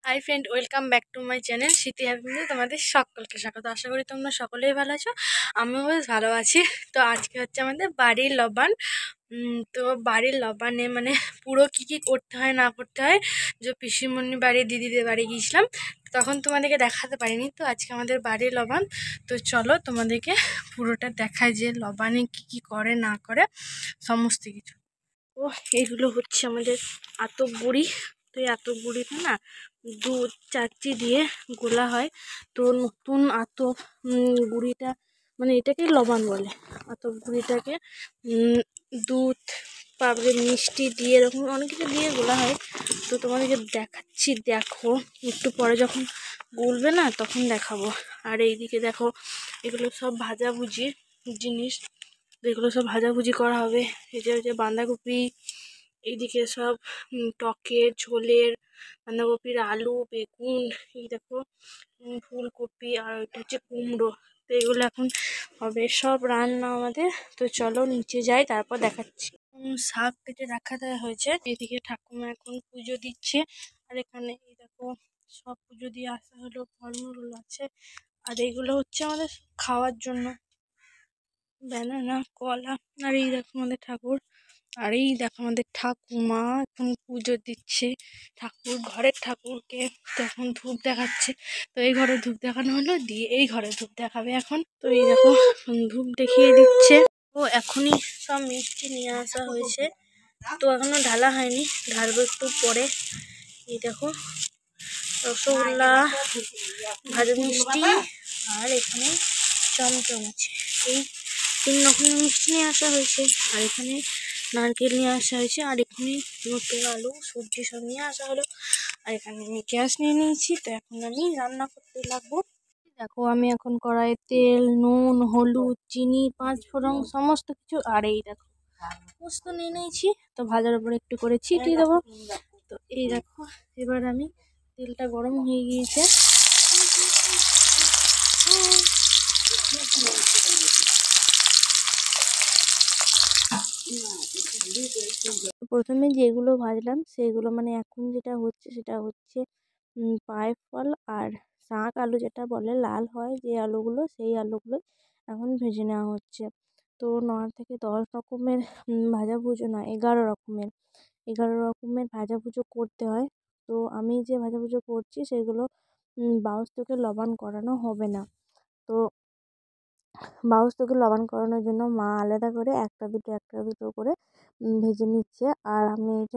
High friend, welcome back to my channel Smriti হ্যাপিতে তোমাদের সকলকে স্বাগত। আশা করি তোমরা সকলেই ভালো আছো, আমিও বেশ ভালো আছি। তো আজকে হচ্ছে আমাদের বাড়ির লবান। তো বাড়ির লবানে মানে পুরো কি কি করতে হয় না করতে হয়, যে পিসিমণি বাড়ি দিদিদের বাড়ি গিয়েছিলাম, তখন তোমাদেরকে দেখাতে পারিনি। তো আজকে আমাদের বাড়ির লবান। তো চলো তোমাদেরকে পুরোটা দেখায় যে লবানে কি কি করে না করে সমস্ত কিছু। তো এগুলো হচ্ছে আমাদের আতপ গুঁড়ি। তো এই আতপ গুঁড়িটা না দুধ চাচ্চি দিয়ে গোলা হয়। তো নতুন আতপ গুঁড়িটা মানে এটাকে লবণ বলে। আতপ গুঁড়িটাকে দুধ পাপড়ি মিষ্টি দিয়ে এরকম অনেক কিছু দিয়ে গোলা হয়। তো তোমাদেরকে দেখাচ্ছি, দেখো একটু পরে যখন গুলবে না তখন দেখাবো। আর এইদিকে দেখো, এগুলো সব ভাজাভুজি জিনিস। তো এগুলো সব ভাজাভুজি করা হবে। এই যে বাঁধাকপি, এইদিকে সব টকের ঝোলের বাঁধাকপির আলু বেগুন, এই দেখো ফুলকপি, আর ওইটা হচ্ছে কুমড়ো। তো এগুলো এখন হবে সব রান্না আমাদের। তো চলো নিচে যাই, তারপর দেখাচ্ছি। শাক কেটে রাখা হয়েছে। এদিকে ঠাকুমা এখন পুজো দিচ্ছে। আর এখানে এই দেখো সব পুজো দিয়ে আসা হলো, ফলমূল আছে। আর এইগুলো হচ্ছে আমাদের খাওয়ার জন্য, ব্যানানা কলা। আর এই দেখো আমাদের ঠাকুর। আর এই দেখো আমাদের ঠাকুমা এখন পুজো দিচ্ছে ঠাকুর, ঘরের ঠাকুরকে। তো এখন ধূপ দেখাচ্ছে। তো এই ঘরে ধূপ দেখানো হলো, দিয়ে এই ঘরে ধূপ দেখাবে এখন। তো এই দেখো ধূপ দেখিয়ে দিচ্ছে। ও এখনই সব মিষ্টি নিয়ে আসা হয়েছে, তো এখনো ঢালা হয়নি, ঢালবো একটু পরে। এই দেখো রসগোল্লা, ভাজা মিষ্টি, আর এখানে চমচম আছে। এই 3 রকমের মিষ্টি নিয়ে আসা হয়েছে। আর এখানে নারকেল নিয়ে আসা হয়েছে। আর এখানে নতুন আলু সবজি সব নিয়ে আসা হলো। আর এখানে আমি গ্যাস নিয়ে নিয়েছি। তো এখন আমি রান্না করতে লাগবো। দেখো আমি এখন কড়াইয়ে তেল, নুন, হলুদ, চিনি, 5 ফোড়ন সমস্ত কিছু। আর এই দেখো পোস্ত নিয়ে নিয়েছি। তো ভাজার উপরে একটু করে ছিটিয়ে দেবো। তো এই দেখো এবার আমি, তেলটা গরম হয়ে গিয়েছে। প্রথমে যেগুলো ভাজলাম সেগুলো মানে এখন যেটা হচ্ছে সেটা হচ্ছে পায়ে ফল আর শাক আলু, যেটা বলে লাল হয় যে আলুগুলো, সেই আলুগুলো এখন ভেজে নেওয়া হচ্ছে। তো 9 থেকে 10 রকমের ভাজাভুজো না, 11 রকমের ভাজাভুজো করতে হয়। তো আমি যে ভাজাভুজো করছি সেগুলো বাউশ থেকে লবণ করানো হবে না। তো বাউশ থেকে লবণ করানোর জন্য মা আলাদা করে একটা দুটো করে ভেজে নিচ্ছে। আর আমি এটা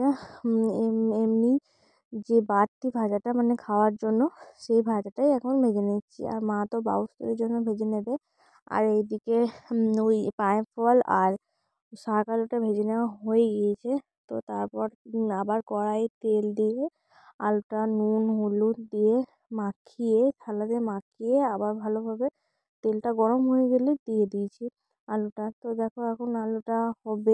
এমনি যে বাড়তি ভাজাটা মানে খাওয়ার জন্য, সেই ভাজাটাই এখন ভেজে নিচ্ছি। আর মা তো বাউশ তেলের জন্য ভেজে নেবে। আর এইদিকে ওই পায়ে ফল আর শাক আলুটা ভেজে নেওয়া হয়ে গিয়েছে। তো তারপর আবার কড়াইয়ে তেল দিয়ে আলুটা নুন হলুদ দিয়ে মাখিয়ে, থালাতে মাখিয়ে আবার ভালোভাবে তেলটা গরম হয়ে গেলে দিয়ে দিয়েছি আলুটা। তো দেখো এখন আলুটা হবে।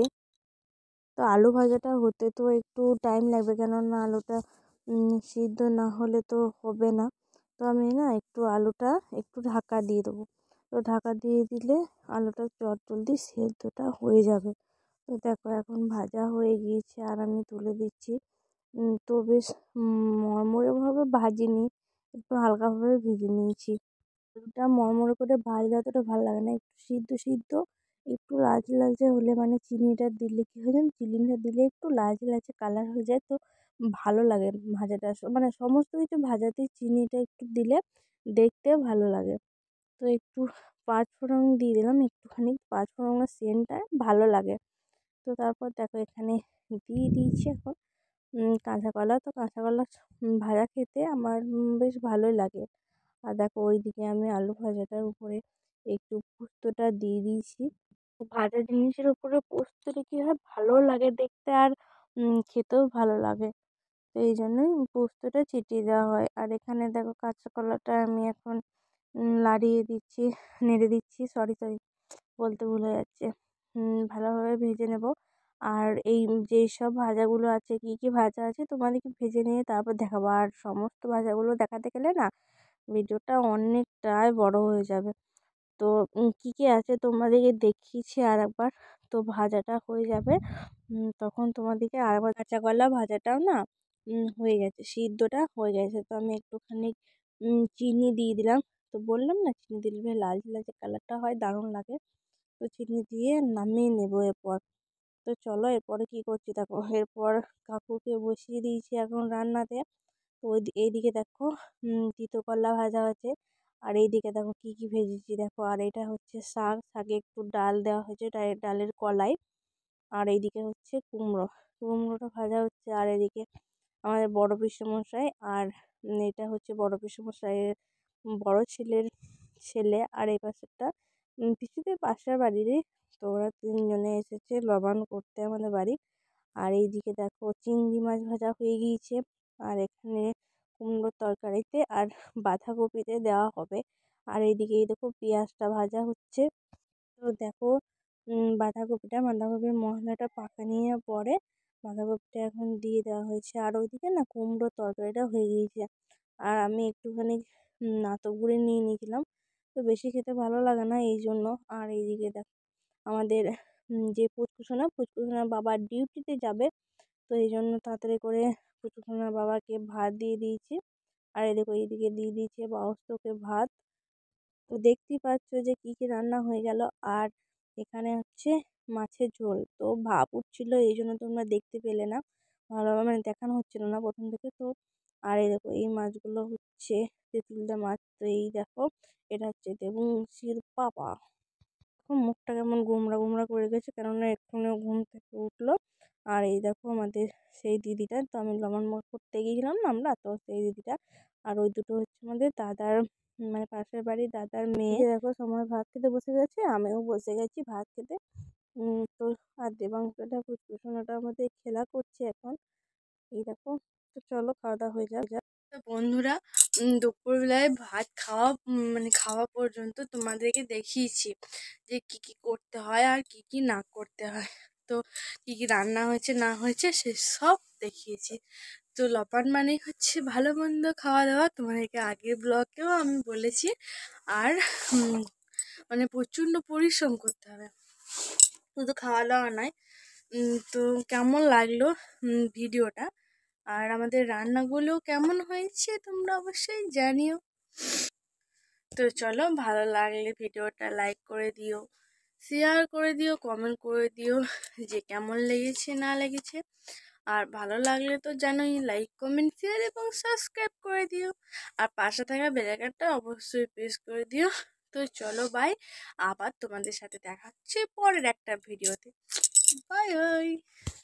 তো আলু ভাজাটা হতে তো একটু টাইম লাগবে, কেননা আলুটা সিদ্ধ না হলে তো হবে না। তো আমি না একটু আলুটা একটু ঢাকা দিয়ে দেবো। তো ঢাকা দিয়ে দিলে আলুটা চটজলদি সেদ্ধটা হয়ে যাবে। তো দেখো এখন ভাজা হয়ে গিয়েছে আর আমি তুলে দিচ্ছি। তো বেশ মরমরেভাবে ভাজিনি, একটু হালকাভাবে ভেজে নিয়েছি। আলুটা মরমরে করে ভাজলে অতটা ভালো লাগে না, একটু সিদ্ধ সিদ্ধ একটু লালচে লালচে হলে মানে চিনিটা দিলে কী হয় জানো, চিনিটা দিলে একটু লালচে লালচে কালার হয়ে যায়। তো ভালো লাগে ভাজাটা, মানে সমস্ত কিছু ভাজাতেই চিনিটা একটু দিলে দেখতে ভালো লাগে। তো একটু 5 ফোড়ন দিয়ে দিলাম, একটুখানি 5 ফোড়নের সেন্টটা ভালো লাগে। তো তারপর দেখো এখানে দিয়ে দিয়েছি এখন কাঁচা কলা। তো কাঁচা কলা ভাজা খেতে আমার বেশ ভালোই লাগে। আর দেখো ওইদিকে আমি আলু ভাজাটার উপরে একটু পোস্তটা দিয়ে দিয়েছি। ভাজা জিনিসের উপরে পোস্তটা কী হয়, ভালোও লাগে দেখতে আর খেতেও ভালো লাগে। তো এই জন্যই পোস্তটা ছিটিয়ে দেওয়া হয়। আর এখানে দেখো কাঁচা কলাটা আমি এখন লাড়িয়ে দিচ্ছি, নেড়ে দিচ্ছি, সরি বলতে ভুলে যাচ্ছে। ভালোভাবে ভেজে নেব। আর এই যেই সব ভাজাগুলো আছে, কী কী ভাজা আছে তোমাদেরকে ভেজে নিয়ে তারপর দেখাবো। আর সমস্ত ভাজাগুলো দেখাতে গেলে না ভিডিওটা অনেকটাই বড় হয়ে যাবে। তো কী কী আছে তোমাদেরকে দেখিয়েছি আরেকবার। তো ভাজাটা হয়ে যাবে তখন তোমাদেরকে আরেকবার, কাঁচা কলা ভাজাটাও না হয়ে গেছে, সিদ্ধটা হয়ে গেছে। তো আমি একটুখানি চিনি দিয়ে দিলাম। তো বললাম না, চিনি দিলে লালচে লালচে কালারটা হয়, দারুণ লাগে। তো চিনি দিয়ে নামিয়ে নেবো এরপর। তো চলো এরপরে কি করছি দেখো। এরপর কাকুকে বসিয়ে দিয়েছি এখন রান্নাতে। তো এইদিকে দেখো তিতো করলা ভাজা হয়েছে। আর এইদিকে দেখো কি কি ভেজেছি দেখো। আর এটা হচ্ছে শাক, শাকে একটু ডাল দেওয়া হয়েছে, ডালের কলাই। আর এইদিকে হচ্ছে কুমড়ো, কুমড়োটা ভাজা হচ্ছে। আর এদিকে আমাদের বড় পিসেমশাই আর এটা হচ্ছে বড় পিসেমশাইয়ের বড় ছেলের ছেলে। আর এই পাশেরটা পিসিদের পাশের বাড়িরই। তো ওরা তিনজনে এসেছে লবান করতে আমাদের বাড়ি। আর এইদিকে দেখো চিংড়ি মাছ ভাজা হয়ে গিয়েছে। আর এখানে কুমড়োর তরকারিতে আর বাঁধাকপিতে দেওয়া হবে। আর এইদিকে এই দেখো পেঁয়াজটা ভাজা হচ্ছে। তো দেখো বাঁধাকপির মশলাটা পাকা নিয়ে পরে বাঁধাকপিটা এখন দিয়ে দেওয়া হয়েছে। আর ওইদিকে না কুমড়োর তরকারিটা হয়ে গিয়েছে। আর আমি একটুখানি নাতো গুঁড়ি নিয়ে নিয়েছিলাম। তো বেশি খেতে ভালো লাগে না এই জন্য। আর এইদিকে দেখো আমাদের যে পুচকুসোনার বাবা ডিউটিতে যাবে। তো এই জন্য তাড়াতাড়ি করে পুচকুসোনার বাবাকে ভাত দিয়ে দিয়েছি। আর এই দেখো এইদিকে দিয়ে দিয়েছে বাবস্থকে ভাত। তো দেখতেই পাচ্ছ যে কি কি রান্না হয়ে গেল। আর এখানে হচ্ছে মাছের ঝোল। তো ভাপ উঠছিল এই জন্য তোমরা দেখতে পেলে না, ভালোভাবে মানে দেখানো হচ্ছিল না প্রথম থেকে। তো আর এই দেখো এই মাছগুলো হচ্ছে তেঁতুলদা মাছ। তো এই দেখো এটা হচ্ছে দেবুংশীর পাপা। এখন মুখটা কেমন গোমড়া গোমড়া করে গেছে, কেননা এক্ষুনি ঘুম থেকে উঠলো। আর এই দেখো আমাদের সেই দিদিটা। তো আমি লবণ করতে গিয়েছিলাম না আমরা, তো সেই দিদিটা। আর ওই দুটো হচ্ছে আমাদের দাদার মানে পাশের বাড়ির দাদার মেয়ে। দেখো সময় ভাত খেতে বসে গেছে, আমিও বসে গেছি ভাত খেতে। তো আর দেবাংশটা পুচকুসোনাটা আমাদের খেলা করছে এখন। এই দেখো। তো চলো খাওয়া দাওয়া হয়ে যাক। তো বন্ধুরা, দুপুরবেলায় ভাত খাওয়া মানে খাওয়া পর্যন্ত তোমাদেরকে দেখিয়েছি যে কি কি করতে হয় আর কি কি না করতে হয়। তো কি কি রান্না হয়েছে না হয়েছে সে সব দেখিয়েছি। তো লপান মানে হচ্ছে ভালো মন্দ খাওয়া দাওয়া, তোমাদেরকে আগের ব্লগেও আমি বলেছি। আর মানে প্রচণ্ড পরিশ্রম করতে হবে, শুধু খাওয়া দাওয়া নয়। তো কেমন লাগলো ভিডিওটা, আর আমাদের রান্নাগুলো কেমন হয়েছে তোমরা অবশ্যই জানিও। তো চলো, ভালো লাগলে ভিডিওটা লাইক করে দিও, শেয়ার করে দিও, কমেন্ট করে দিও যে কেমন লেগেছে না লেগেছে। আর ভালো লাগলে তো জানোই, লাইক কমেন্ট শেয়ার এবং সাবস্ক্রাইব করে দিও। আর পাশে থাকা বেল আইকনটা অবশ্যই প্রেস করে দিও। তো চলো বাই, আবার তোমাদের সাথে দেখা হচ্ছে পরের একটা ভিডিওতে। Bye by.